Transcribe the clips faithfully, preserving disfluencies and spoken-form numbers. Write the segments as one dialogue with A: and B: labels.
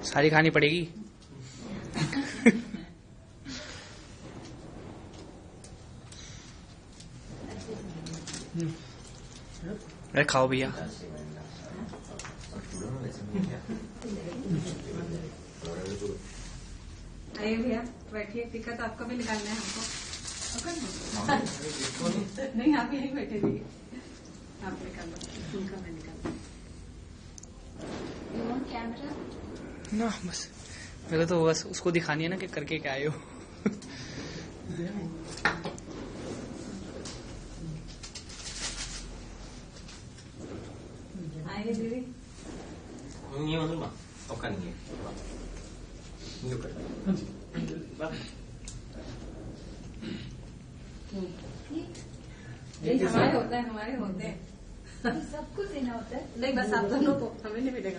A: सारी खानी पड़ेगी। अरे खाओ भैया।
B: आइए भैया बैठिए, टिकट आपको भी निकालना है हमको। नहीं आप यहीं बैठे रहिए, आप निकाल लो, उनका मैं निकाल कैमरा
A: ना। बस मेरे तो बस उसको दिखानी है ना कि करके क्या आए हो।
B: आइए दीदी।
C: Ini mana mah? Okan ini. Ini kan.
B: ये हमारे होता है, हमारे होते हैं,
D: सबको देना होता है।
B: नहीं बस आप दोनों को, हमें नहीं मिलेगा।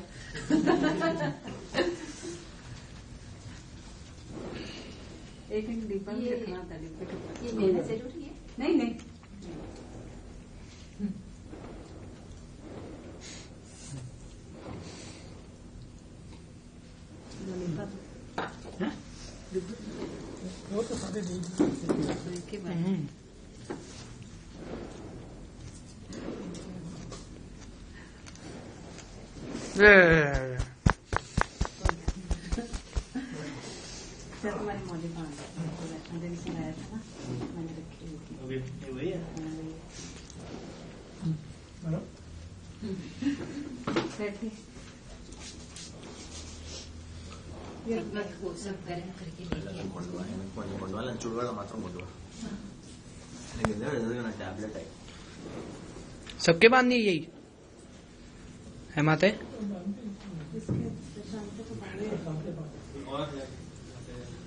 B: एक मिनट डिब्बा में रखना था, डिब्बे के ऊपर।
D: ये मेरा जरूरी है?
B: नहीं नहीं
E: वो तो सारे
B: के बाद तुम्हारी मौली कहाँ है? अंदर से लाया था ना, मैंने रखी हुई थी।
C: Oke, ini ya.
B: बैठिए।
D: ये मैं वो सब गर्म करके लेके
C: Kondoa, kondoa, kondoa lancur lah macam kondoa. Ini kita ada dengan tablet aja.
A: सबके बांधनी है यही है माते।
C: और